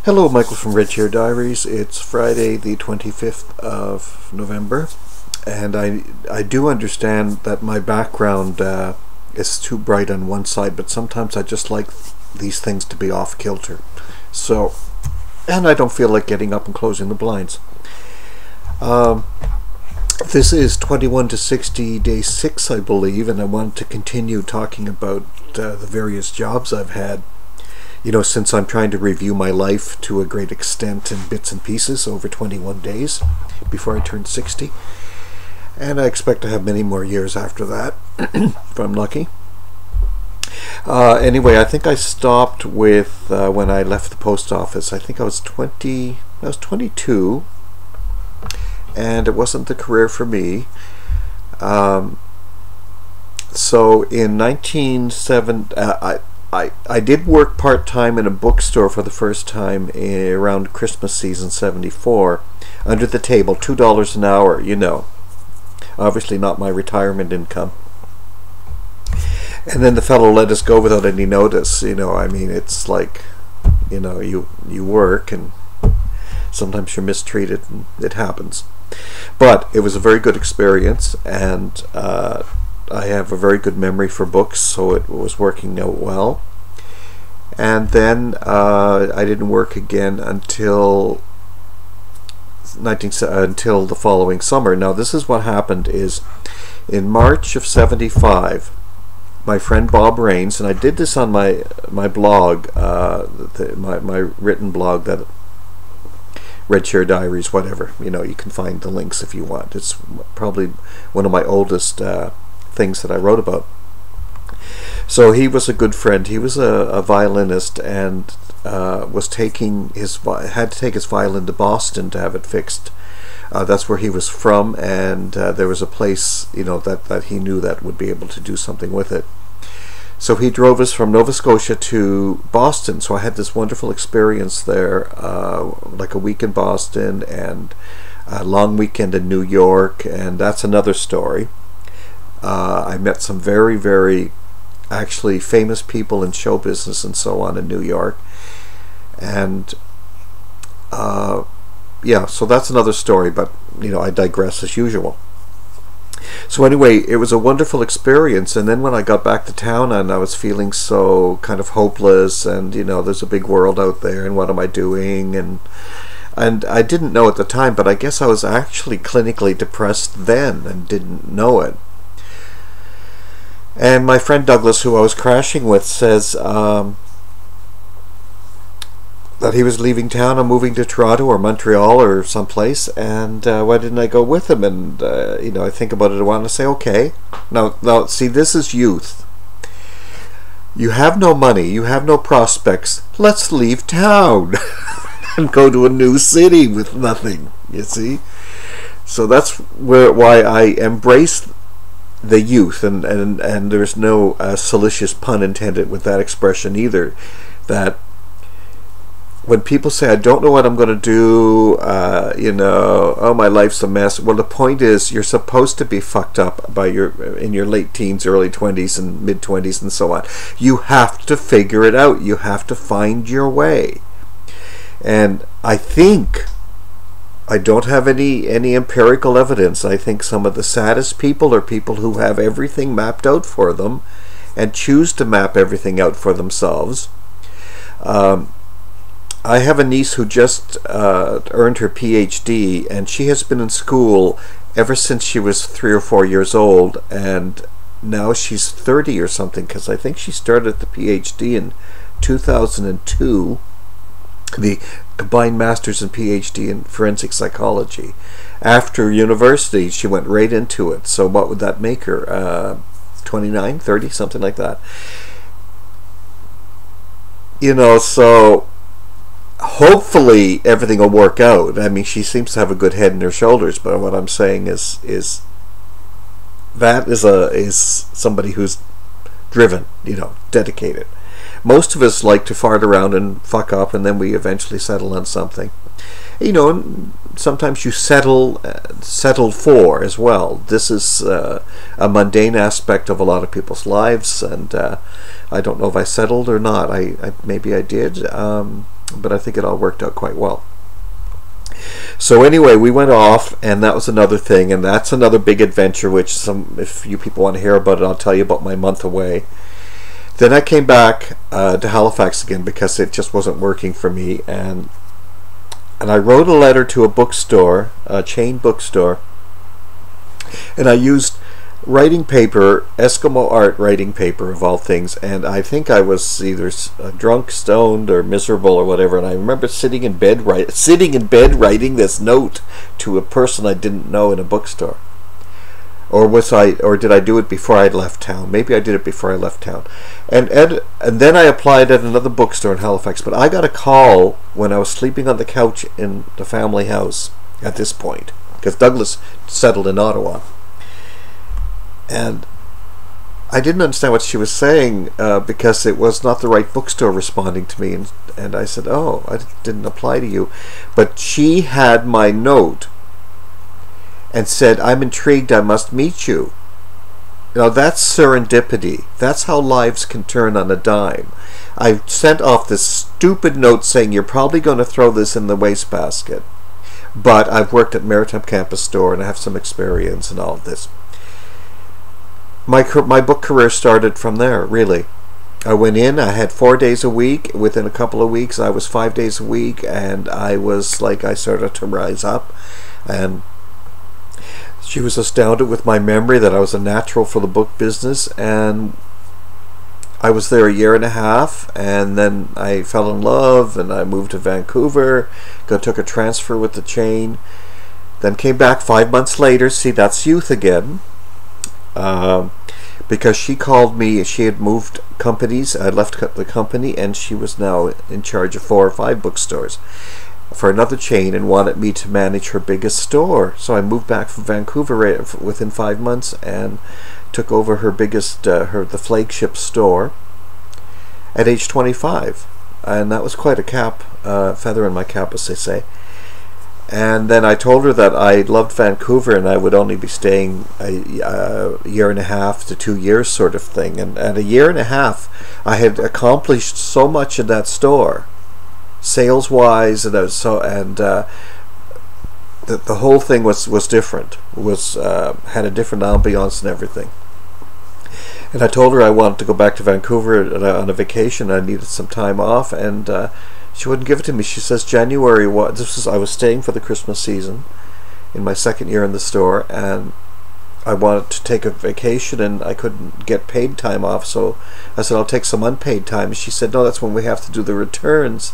Hello, Michael from Red Chair Diaries. It's Friday the 25th of November, and I do understand that my background is too bright on one side, but sometimes I just like these things to be off kilter. So, and I don't feel like getting up and closing the blinds. This is 21 to 60 day 6, I believe, and I wanted to continue talking about the various jobs I've had. You know, since I'm trying to review my life to a great extent in bits and pieces over 21 days before I turn 60. And I expect to have many more years after that, if I'm lucky. Anyway, I think I stopped with when I left the post office. I think I was 22, and it wasn't the career for me. So in 1970, I did work part-time in a bookstore for the first time around Christmas season 74, under the table, $2 an hour, you know. Obviously not my retirement income. And then the fellow let us go without any notice, you know. I mean, it's like, you know, you work and sometimes you're mistreated and it happens. But it was a very good experience, and I have a very good memory for books, so it was working out well. And then I didn't work again until until the following summer. Now, this is what happened: is in March of '75, my friend Bob Rains, and I did this on my blog, my written blog, that Red Chair Diaries, whatever. You know, you can find the links if you want. It's probably one of my oldest things that I wrote about. So he was a good friend. He was a violinist, and was had to take his violin to Boston to have it fixed. That's where he was from, and there was a place, you know, that he knew that would be able to do something with it. So he drove us from Nova Scotia to Boston. So I had this wonderful experience there, like a week in Boston and a long weekend in New York, and that's another story. I met some very, very actually famous people in show business and so on in New York. And yeah, so that's another story, but you know, I digress as usual. So anyway, it was a wonderful experience, and then when I got back to town and I was feeling so kind of hopeless, and you know, there's a big world out there, and what am I doing, and I didn't know at the time, but I guess I was actually clinically depressed then and didn't know it. And my friend Douglas, who I was crashing with, says that he was leaving town and moving to Toronto or Montreal or someplace, and why didn't I go with him? And you know, I think about it a while and I say, okay. Now, see, this is youth. You have no money, you have no prospects. Let's leave town and go to a new city with nothing. You see, so that's why I embrace the youth, and there's no salacious pun intended with that expression either. That when people say, I don't know what I'm going to do, you know, oh, my life's a mess. Well, the point is, you're supposed to be fucked up by in your late teens, early 20s, and mid 20s, and so on. You have to figure it out. You have to find your way. And I think, I don't have any empirical evidence. I think some of the saddest people are people who have everything mapped out for them and choose to map everything out for themselves. I have a niece who just earned her PhD, and she has been in school ever since she was 3 or 4 years old, and now she's 30 or something, because I think she started the PhD in 2002. The combined master's and PhD in forensic psychology. After university, she went right into it. So what would that make her? 29, 30, something like that. You know, so hopefully everything will work out. I mean, she seems to have a good head in her shoulders, but what I'm saying is that is somebody who's driven, you know, dedicated. Most of us like to fart around and fuck up, and then we eventually settle on something. You know, and sometimes you settle for as well. This is a mundane aspect of a lot of people's lives, and I don't know if I settled or not. Maybe I did. but I think it all worked out quite well. So anyway, we went off, and that was another thing, and that's another big adventure, which if you people want to hear about it, I'll tell you about my month away. Then I came back to Halifax again because it just wasn't working for me, and I wrote a letter to a bookstore, a chain bookstore, and I used writing paper, Eskimo art writing paper of all things, and I think I was either drunk, stoned, or miserable or whatever, and I remember sitting in bed writing this note to a person I didn't know in a bookstore. Or did I do it before I left town? Maybe I did it before I left town. And then I applied at another bookstore in Halifax, but I got a call when I was sleeping on the couch in the family house at this point, because Douglas settled in Ottawa. And I didn't understand what she was saying because it was not the right bookstore responding to me. And I said, oh, I didn't apply to you. But she had my note and said, I'm intrigued, I must meet you. Now that's serendipity. That's how lives can turn on a dime. I sent off this stupid note saying, you're probably going to throw this in the wastebasket. But I've worked at Maritime Campus Store and I have some experience in all of this. My book career started from there, really. I went in, I had 4 days a week. Within a couple of weeks, I was 5 days a week, and I started to rise up. And she was astounded with my memory that I was a natural for the book business. And I was there a year and a half, and then I fell in love, and I moved to Vancouver, took a transfer with the chain, then came back 5 months later. See, that's youth again. Because she called me, she had moved companies, I left the company, and she was now in charge of 4 or 5 bookstores for another chain and wanted me to manage her biggest store. So I moved back from Vancouver within 5 months and took over her biggest, the flagship store at age 25. And that was quite a feather in my cap, as they say. And then I told her that I loved Vancouver and I would only be staying a year and a half to 2 years sort of thing. And at a year and a half, I had accomplished so much in that store, sales-wise, and the whole thing was different. Had a different ambiance and everything. And I told her I wanted to go back to Vancouver on a vacation. I needed some time off, and she wouldn't give it to me. She says January. I was staying for the Christmas season in my second year in the store, and I wanted to take a vacation, and I couldn't get paid time off. So I said I'll take some unpaid time. And she said no, that's when we have to do the returns.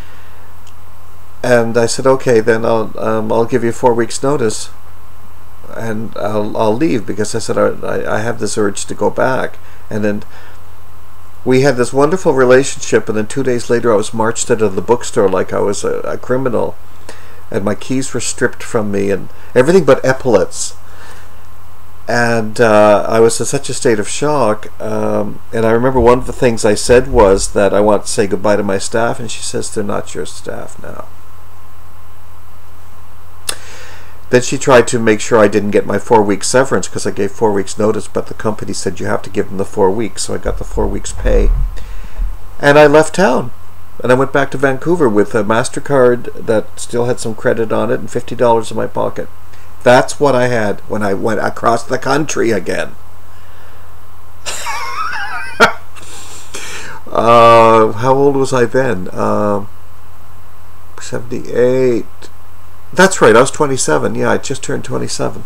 And I said okay, then I'll give you 4 weeks notice, and I'll leave, because I said I have this urge to go back. And then we had this wonderful relationship, and then 2 days later I was marched out of the bookstore like I was a criminal, and my keys were stripped from me and everything but epaulets. And I was in such a state of shock, and I remember one of the things I said was that I want to say goodbye to my staff, and she says, they're not your staff now. Then she tried to make sure I didn't get my 4 week severance, because I gave 4 weeks notice, but the company said you have to give them the 4 weeks, so I got the 4 weeks pay. And I left town, and I went back to Vancouver with a MasterCard that still had some credit on it and $50 in my pocket. That's what I had when I went across the country again. How old was I then? 78. That's right, I was 27. Yeah, I just turned 27.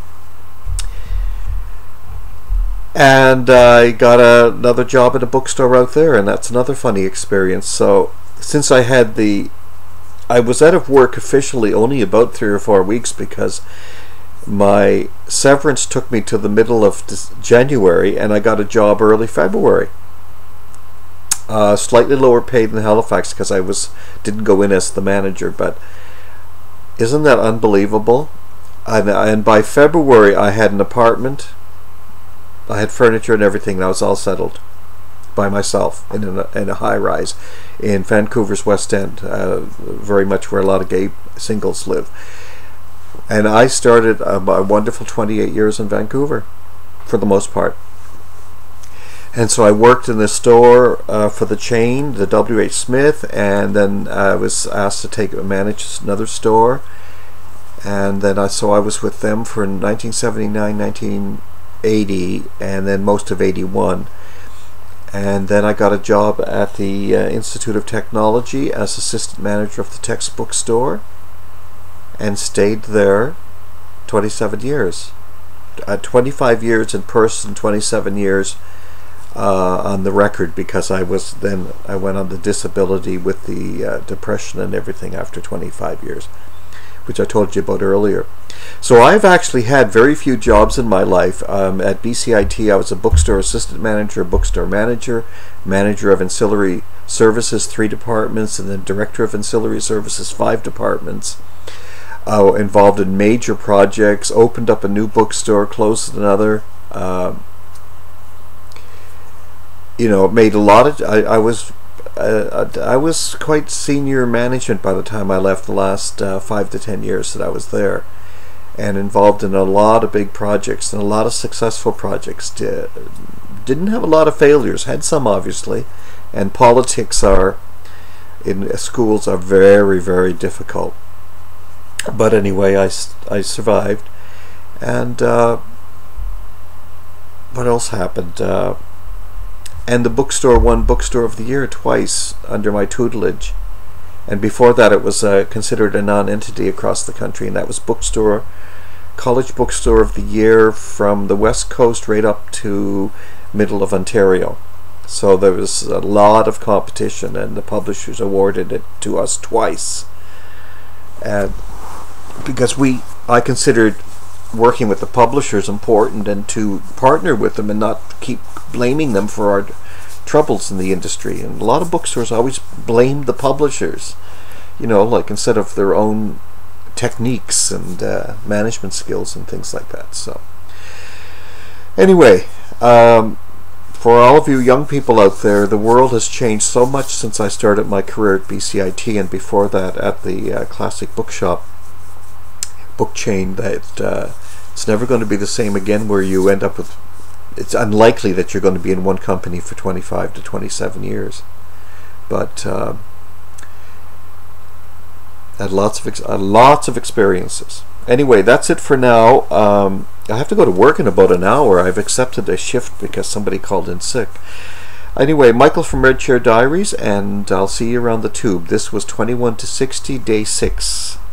And I got another job at a bookstore out there, and that's another funny experience. So, since I was out of work officially only about 3 or 4 weeks, because my severance took me to the middle of January, and I got a job early February. Slightly lower paid than Halifax, because I didn't go in as the manager, but isn't that unbelievable? And by February I had an apartment, I had furniture and everything, and I was all settled by myself in a high-rise in Vancouver's West End, very much where a lot of gay singles live. And I started a wonderful 28 years in Vancouver, for the most part. And so I worked in the store for the chain, the W.H. Smith, and then I was asked to manage another store. And then so I was with them for 1979, 1980, and then most of 81. And then I got a job at the Institute of Technology as assistant manager of the textbook store, and stayed there 27 years. 25 years in person, 27 years on the record, because I went on the disability with the depression and everything after 25 years, which I told you about earlier. So I've actually had very few jobs in my life. At BCIT I was a bookstore assistant manager, bookstore manager, manager of ancillary services, 3 departments, and then director of ancillary services, 5 departments. Involved in major projects, opened up a new bookstore, closed another. Made a lot of. I was quite senior management by the time I left the last 5 to 10 years that I was there, and involved in a lot of big projects and a lot of successful projects. Didn't have a lot of failures, had some obviously, and politics in schools are very, very difficult. But anyway, I survived. And what else happened? And the bookstore won Bookstore of the Year twice under my tutelage. And before that it was considered a non-entity across the country, and that was College Bookstore of the Year from the West Coast right up to middle of Ontario. So there was a lot of competition, and the publishers awarded it to us twice. And because I considered working with the publishers important, and to partner with them and not keep blaming them for our troubles in the industry. And a lot of bookstores always blame the publishers, like instead of their own techniques and management skills and things like that. So anyway, for all of you young people out there, the world has changed so much since I started my career at BCIT, and before that at the Classic Bookshop book chain, that it's never going to be the same again, where you end up with, it's unlikely that you're going to be in one company for 25 to 27 years. But had lots of experiences. Anyway, that's it for now. I have to go to work in about an hour. I've accepted a shift because somebody called in sick. Anyway, Michael from Red Chair Diaries, and I'll see you around the tube. This was 21 to 60, day 6.